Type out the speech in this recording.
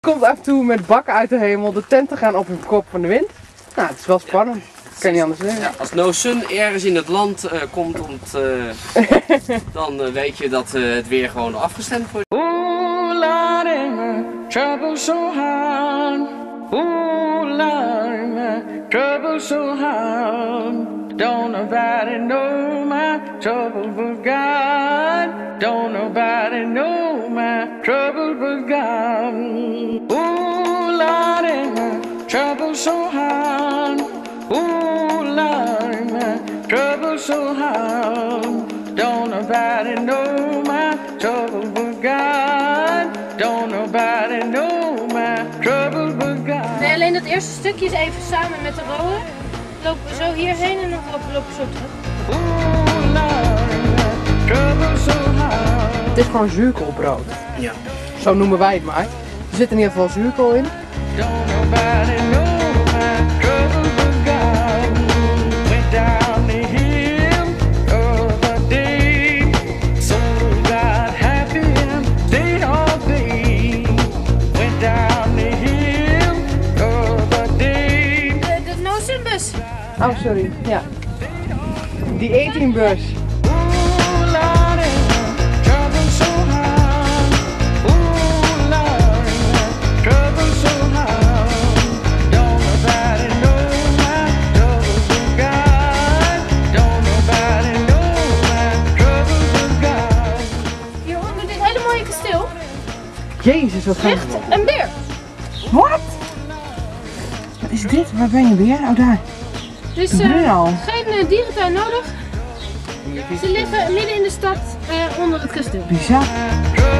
komt af en toe met bakken uit de hemel. De tenten gaan op hun kop van de wind. Nou, het is wel spannend. Kan je niet anders zeggen. Ja, als No Sun ergens in het land komt, dan weet je dat het weer gewoon afgestemd wordt. Ooh, Lordy, my trouble so hard. Ooh, Lordy, my trouble so hard. Don't nobody know my trouble but God. Don't nobody know my trouble but God. Ooh, Lordy, my trouble so hard. Ooh, Lord, my trouble so hard. Don't nobody know my trouble but God. Don't nobody know my trouble but God. Nee, alleen dat eerste stukje is even samen met de rower. Lopen we zo hierheen en dan lopen we zo terug. Ooh, Lord, my trouble so hard. Het is gewoon zuurkoolbrood. Ja. Zo noemen wij het maar. Er zit in ieder geval zuurkool in. Don't nobody know my trouble but God. Went down the hill other day. So got happy and stayed all day. Went down the hill other day. De No Sun bus. Oh, sorry. Ja. Die 18-bus. Ooh, Lordy, trouble so hard. Ooh, Lordy, trouble so hard. Don't nobody know my trouble but God. Don't nobody know my trouble but God. Hier onder dit hele mooie kasteel Jezus, wat gaat ligt een beer. Wat? Wat is dit? Waar ben je weer? Oh, daar. Dus Bruno. geen dierentuin nodig. Ze liggen midden in de stad onder het kasteel. Bizar. Trouble